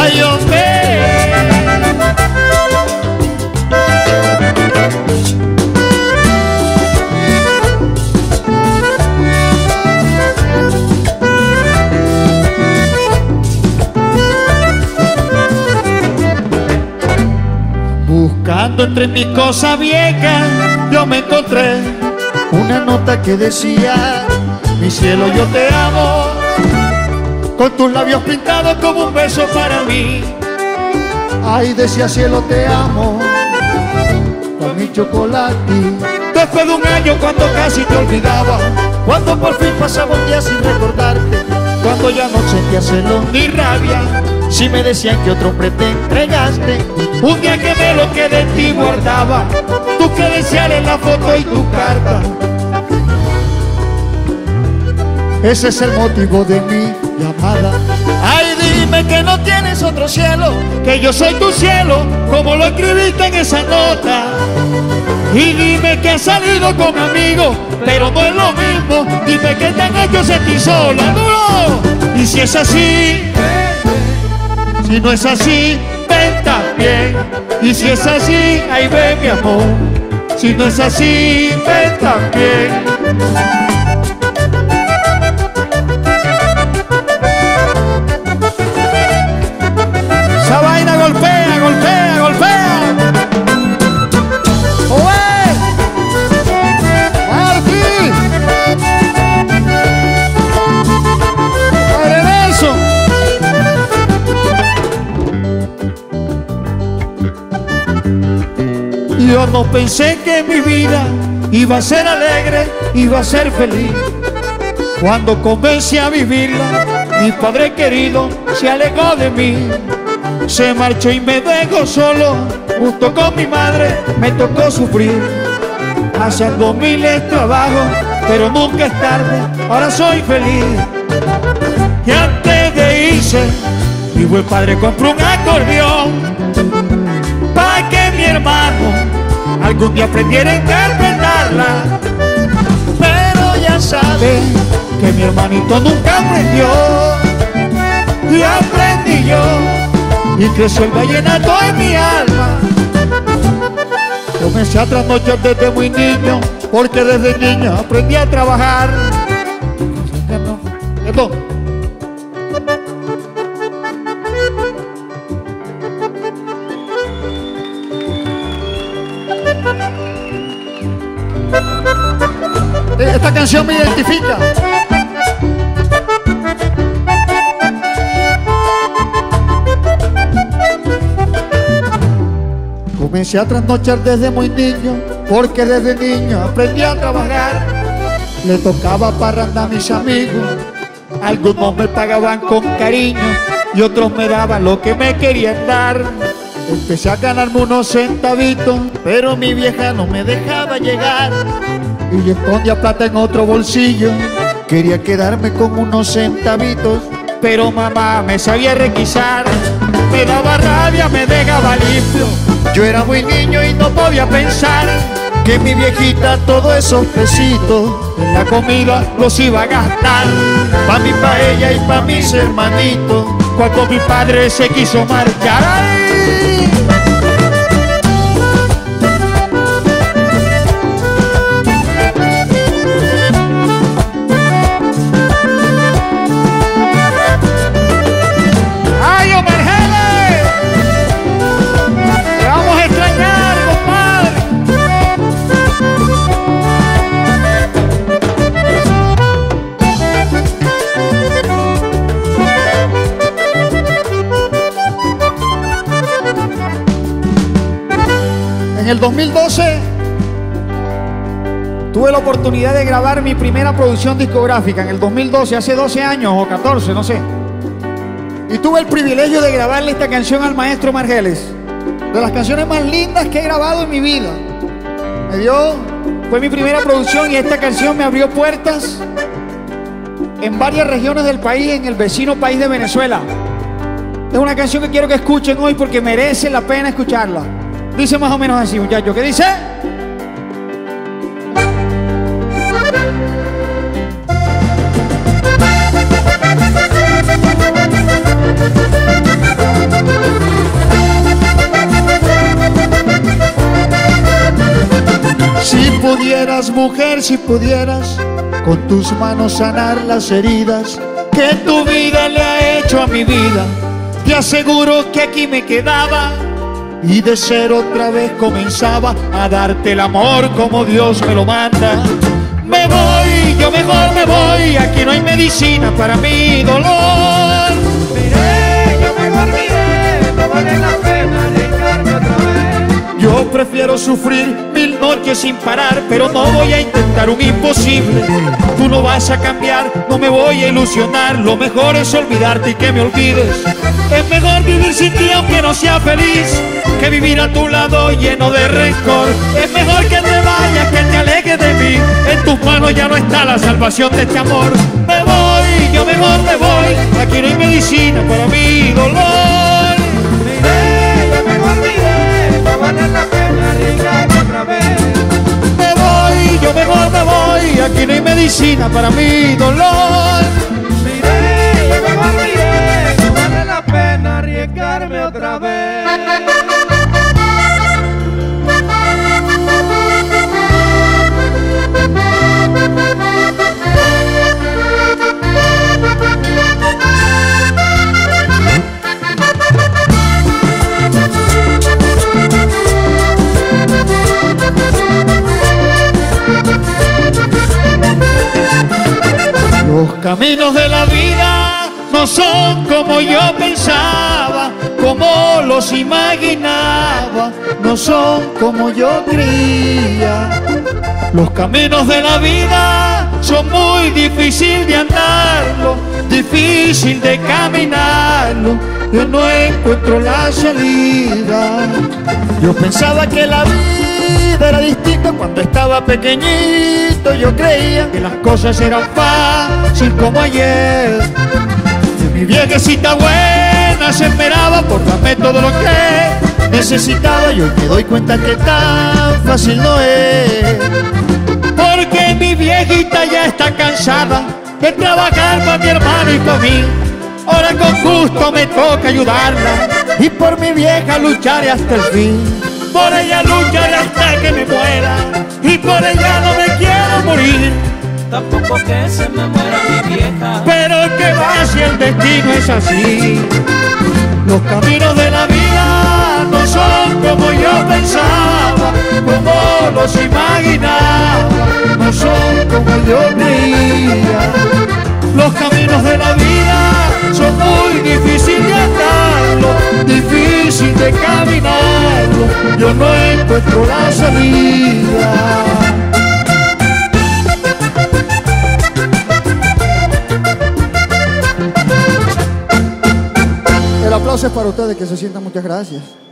Ay, hombre. Buscando entre mis cosas viejas, yo me encontré una nota que decía: mi cielo, yo te amo, con tus labios pintados como un beso para mí. Ay, decía: cielo, te amo, con mi chocolate. Después de un año, cuando casi te olvidaba, cuando por fin pasaba un día sin recordarte, cuando ya no sentía celos ni rabia, si me decían que otro hombre te entregaste, un día que me lo que de ti guardaba, tú que desear en la foto y tu carta. Ese es el motivo de mi llamada. Ay, dime que no tienes otro cielo, que yo soy tu cielo, como lo escribiste en esa nota. Y dime que has salido con amigos, pero no es lo mismo. Dime que te han hecho sentir sola, duro. Y si es así, si no es así, ven también. Y si es así, ahí ven mi amor. Si no es así, ven también. Esa vaina golpea, golpea, golpea. ¡Oye! ¡Martín! ¡Padre Nelson! Yo no pensé que mi vida iba a ser alegre, iba a ser feliz. Cuando comencé a vivirla, mi padre querido se alejó de mí. Se marchó y me dejó solo, junto con mi madre me tocó sufrir, haciendo miles trabajos, pero nunca es tarde, ahora soy feliz. Y antes de irse, mi buen padre compró un acordeón, para que mi hermano algún día aprendiera a interpretarla. Pero ya sabe que mi hermanito nunca aprendió, y aprendí yo, y creció el vallenato en mi alma. Comencé a trasnochar desde muy niño, porque desde niño aprendí a trabajar. Perdón. Esta canción me identifica. Comencé a trasnochar desde muy niño, porque desde niño aprendí a trabajar. Le tocaba parranda a mis amigos, algunos me pagaban con cariño y otros me daban lo que me querían dar. Empecé a ganarme unos centavitos, pero mi vieja no me dejaba llegar, y yo escondía plata en otro bolsillo. Quería quedarme con unos centavitos, pero mamá me sabía requisar. Me daba rabia, me dejaba limpio. Yo era muy niño y no podía pensar que mi viejita todos esos pesitos en la comida los iba a gastar. Pa' mí, pa' ella y pa' mis hermanitos, cuando mi padre se quiso marchar. ¡Ay! En el 2012 tuve la oportunidad de grabar mi primera producción discográfica. En el 2012, hace 12 años o 14, no sé. Y tuve el privilegio de grabarle esta canción al maestro Margeles. De las canciones más lindas que he grabado en mi vida. Fue mi primera producción y esta canción me abrió puertas en varias regiones del país, en el vecino país de Venezuela. Es una canción que quiero que escuchen hoy porque merece la pena escucharla. Dice más o menos así, muchachos. ¿Qué dice? pudieras, mujer, si pudieras con tus manos sanar las heridas que tu vida le ha hecho a mi vida, te aseguro que aquí me quedaba y de cero otra vez comenzaba a darte el amor como Dios me lo manda. Me voy, yo mejor me voy, aquí no hay medicina para mi dolor. Miré, yo mejor miré, no vale la pena arriesgarme otra vez. Yo prefiero sufrir 1000 noches sin parar, pero no voy a intentar un imposible. Tú no vas a cambiar, no me voy a ilusionar. Lo mejor es olvidarte y que me olvides. Es mejor vivir sin ti aunque no sea feliz, que vivir a tu lado lleno de rencor. Es mejor que te vayas, que te alejes de mí. En tus manos ya no está la salvación de este amor. Me voy, yo mejor me voy, aquí no hay medicina para mi dolor. Miré, yo mejor miré, no vale la pena arriesgarme otra vez. Me voy, yo mejor me voy, aquí no hay medicina para mi dolor. Miré, yo mejor miré, no vale la pena arriesgarme otra vez. Los caminos de la vida no son como yo pensaba, como los imaginaba, no son como yo creía. Los caminos de la vida son muy difíciles de andarlo, difícil de caminarlo. Yo no encuentro la salida. Yo pensaba que la vida era distinta cuando estaba pequeñito. Yo creía que las cosas eran fáciles como ayer. Que mi viejecita buena se esperaba por darme todo lo que necesitaba. Y hoy me doy cuenta que tan fácil no es, porque mi viejita ya está cansada de trabajar para mi hermano y para mí. Ahora con gusto me toca ayudarla y por mi vieja lucharé hasta el fin. Por ella lucharé hasta que me muera y por ella no me quiero morir. Tampoco que se me muera mi vieja, Pero que va si el destino es así. Los caminos de la vida no son como yo pensaba, como los imaginaba, no son como yo creía. Los caminos de la vida son muy difíciles de andarlo, difícil de caminarlo. Yo no encuentro la salida. El aplauso es para ustedes, que se sientan. Muchas gracias.